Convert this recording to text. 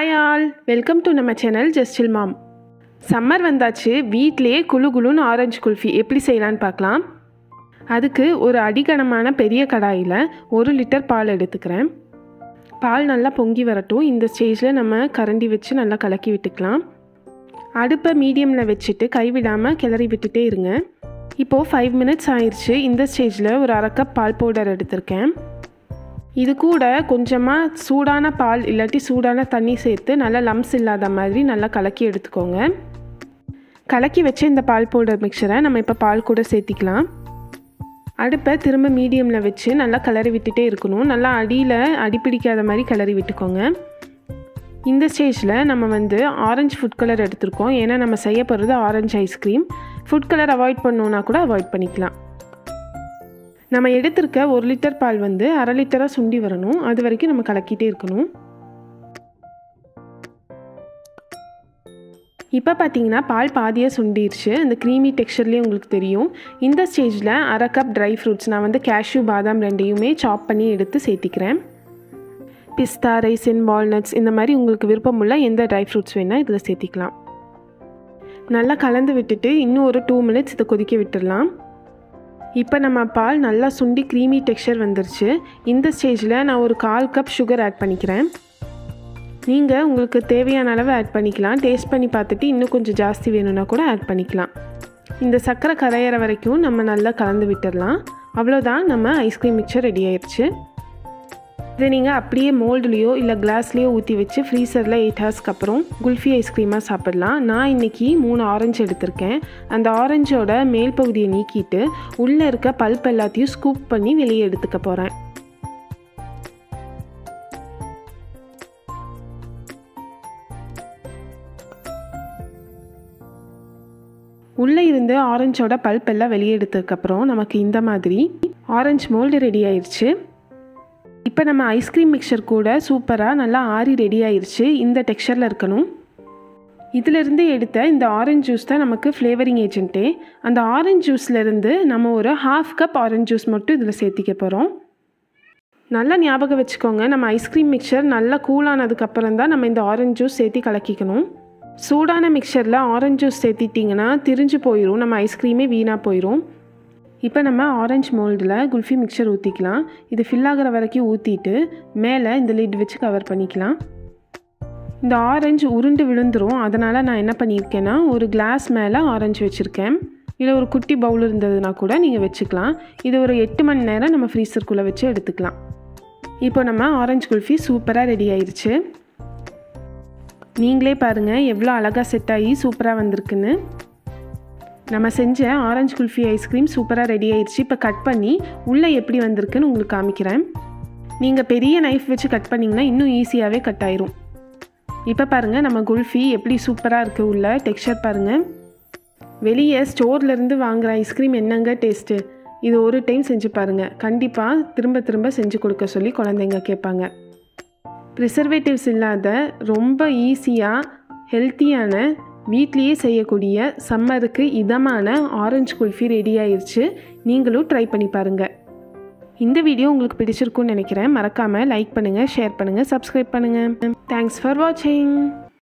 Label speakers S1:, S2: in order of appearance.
S1: Hi all, welcome to நம்ம channel Just Chill Mom. Summer வந்தாச்சு, வீட்டிலேயே குளு குளுன்னு ஆரஞ்சு குல்ஃபி எப்படி செய்யலான்னு பார்க்கலாம். அதுக்கு ஒரு அடிகனமான பெரிய கடாயில் 1 லிட்டர் பால் எடுத்துக்கிறேன். பால் நல்லா பொங்கி வரட்டும். இந்த ஸ்டேஜில் நம்ம கரண்டி வச்சு நல்லா கலக்கி விட்டுக்கலாம். அடுப்பை மீடியமில் வச்சுட்டு கைவிடாமல் கிளறி விட்டுட்டே இருங்க. இப்போது 5 மினிட்ஸ் ஆயிடுச்சு. இந்த ஸ்டேஜில் ஒரு 1/2 கப் பால் பவுடர் எடுத்திருக்கேன். இது கூட கொஞ்சமாக சூடான பால் இல்லாட்டி சூடான தண்ணி சேர்த்து நல்லா லம்ஸ் இல்லாத மாதிரி நல்லா கலக்கி எடுத்துக்கோங்க. கலக்கி வச்ச இந்த பால் பவுடர் மிக்சரை நம்ம இப்போ பால் கூட சேர்த்திக்கலாம். அடுப்பை திரும்ப மீடியமில் வச்சு நல்லா கிளறி விட்டுட்டே இருக்கணும். நல்லா அடியில் அடிப்பிடிக்காத மாதிரி கிளறி விட்டுக்கோங்க. இந்த ஸ்டேஜில் நம்ம ஆரஞ்சு ஃபுட் கலர் எடுத்துருக்கோம். ஏன்னா நம்ம செய்ய போகிறது orange ice cream. Food colour avoid பண்ணோன்னா கூட அவாய்ட் பண்ணிக்கலாம். நம்ம எடுத்திருக்க 1 லிட்டர் பால் 1/2 லிட்டராக சுண்டி வரணும். அது வரைக்கும் நம்ம கலக்கிட்டே இருக்கணும். இப்போ பார்த்தீங்கன்னா பால் பாதியாக சுண்டிடுச்சு. அந்த க்ரீமி டெக்ஸ்சர்லேயே உங்களுக்கு தெரியும். இந்த ஸ்டேஜில் 1/2 கப் ட்ரை ஃப்ரூட்ஸ் நான் கேஷ்யூ பாதாம் ரெண்டையுமே சாப் பண்ணி எடுத்து சேர்த்திக்கிறேன். பிஸ்தா, ரைசின், வால்நட்ஸ் இந்த மாதிரி உங்களுக்கு விருப்பமுள்ள எந்த ட்ரை ஃப்ரூட்ஸ் வேணால் இதில் சேர்த்திக்கலாம். நல்லா கலந்து விட்டுட்டு இன்னும் ஒரு 2 மினிட்ஸ் இதை கொதிக்க விட்டுடலாம். இப்போ நம்ம பால் நல்லா சுண்டி க்ரீமி டெக்ஸ்சர் வந்துருச்சு. இந்த ஸ்டேஜில் நான் ஒரு 1/4 கப் சுகர் ஆட் பண்ணிக்கிறேன். நீங்கள் உங்களுக்கு தேவையான அளவு ஆட் பண்ணிக்கலாம். டேஸ்ட் பண்ணி பார்த்துட்டு இன்னும் கொஞ்சம் ஜாஸ்தி வேணும்னா கூட ஆட் பண்ணிக்கலாம். இந்த சர்க்கரை கரையிற வரைக்கும் நம்ம நல்லா கலந்து விட்டுடலாம். அவ்வளோதான், நம்ம ஐஸ்கிரீம் மிக்சர் ரெடி ஆயிடுச்சு. இதை நீங்கள் அப்படியே மோல்டுலேயோ இல்லை கிளாஸ்லேயோ ஊற்றி வச்சு ஃப்ரீசரில் 8 ஹவர்ஸ்க்கு அப்புறம் குல்ஃபி ஐஸ்கிரீமாக சாப்பிடலாம். நான் இன்றைக்கி 3 ஆரஞ்சு எடுத்திருக்கேன். அந்த ஆரஞ்சோட மேல் பகுதியை நீக்கிட்டு உள்ளே இருக்க பல்ப் எல்லாத்தையும் ஸ்கூப் பண்ணி வெளியே எடுத்துக்க போகிறேன். உள்ளே இருந்து ஆரஞ்சோட பல்ப் எல்லாம் வெளியே எடுத்ததுக்கப்புறம் நமக்கு இந்த மாதிரி ஆரஞ்சு மோல்டு ரெடி ஆயிடுச்சு. இப்போ நம்ம ஐஸ்கிரீம் மிக்சர் கூட சூப்பராக நல்லா ஆறி ரெடி ஆயிடுச்சு. இந்த டெக்ஸ்சரில் இருக்கணும். இதிலிருந்து எடுத்த இந்த ஆரஞ்சு ஜூஸ் தான் நமக்கு ஃப்ளேவரிங் ஏஜென்ட்டே. அந்த ஆரஞ்சு ஜூஸ்லேருந்து நம்ம ஒரு 1/2 கப் ஆரஞ்சு ஜூஸ் மட்டும் இதில் சேர்த்திக்க போகிறோம். நல்லா ஞாபகம் வச்சுக்கோங்க, நம்ம ஐஸ்கிரீம் மிக்சர் நல்லா கூலானதுக்கப்புறம் தான் நம்ம இந்த ஆரஞ்சு ஜூஸ் சேர்த்தி கலக்கிக்கணும். சூடான மிக்சரில் ஆரஞ்சு ஜூஸ் சேர்த்திட்டிங்கன்னா திரிஞ்சு போயிடும், நம்ம ஐஸ்கிரீமே வீணாக போயிடும். இப்போ நம்ம ஆரஞ்சு மோல்டில் குல்ஃபி மிக்சர் ஊற்றிக்கலாம். இது ஃபில் ஆகிற வரைக்கும் ஊற்றிட்டு மேலே இந்த லிட் வச்சு கவர் பண்ணிக்கலாம். இந்த ஆரஞ்சு உருண்டு விழுந்துடும். அதனால் நான் என்ன பண்ணியிருக்கேன்னா ஒரு கிளாஸ் மேலே ஆரஞ்சு வச்சுருக்கேன். இல்லை ஒரு குட்டி பவுல் இருந்ததுன்னா கூட நீங்கள் வச்சுக்கலாம். இது ஒரு 8 மணி நேரம் நம்ம ஃப்ரீசருக்குள்ளே வச்சு எடுத்துக்கலாம். இப்போ நம்ம ஆரஞ்சு குல்ஃபி சூப்பராக ரெடி ஆயிடுச்சு. நீங்களே பாருங்கள் எவ்வளோ அழகாக செட் ஆகி சூப்பராக வந்திருக்குன்னு. நம்ம செஞ்ச ஆரஞ்சு குல்ஃபி ஐஸ்கிரீம் சூப்பராக ரெடி ஆயிடுச்சு. இப்போ கட் பண்ணி உள்ளே எப்படி வந்திருக்குன்னு உங்களுக்கு காமிக்கிறேன். நீங்கள் பெரிய நைஃப் வச்சு கட் பண்ணிங்கன்னா இன்னும் ஈஸியாகவே கட் ஆயிரும். இப்போ பாருங்கள் நம்ம குல்ஃபி எப்படி சூப்பராக இருக்குது. உள்ள டெக்ஸ்சர் பாருங்கள். வெளியே ஸ்டோர்லேருந்து வாங்குகிற ஐஸ்கிரீம் என்னங்க டேஸ்ட்டு. இது ஒரு டைம் செஞ்சு பாருங்கள். கண்டிப்பாக திரும்ப திரும்ப செஞ்சு கொடுக்க சொல்லி குழந்தைங்க கேட்பாங்க. ப்ரிசர்வேட்டிவ்ஸ் இல்லாத ரொம்ப ஈஸியாக ஹெல்த்தியான வீட்லேயே செய்யக்கூடிய சம்மருக்கு இதமான ஆரஞ்சு குல்ஃபி ரெடி ஆயிடுச்சு. நீங்களும் ட்ரை பண்ணி பாருங்கள். இந்த வீடியோ உங்களுக்கு பிடிச்சிருக்குன்னு நினைக்கிறேன். மறக்காமல் லைக் பண்ணுங்கள், ஷேர் பண்ணுங்கள், சப்ஸ்கிரைப் பண்ணுங்கள். தேங்க்ஸ் ஃபார் வாட்சிங்.